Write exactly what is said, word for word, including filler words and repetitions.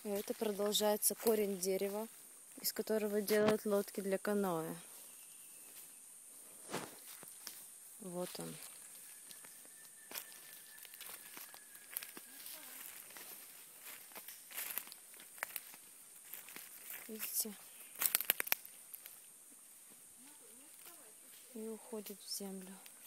И это продолжается корень дерева, из которого делают лодки для каноэ. Вот он. Видите? И уходит в землю.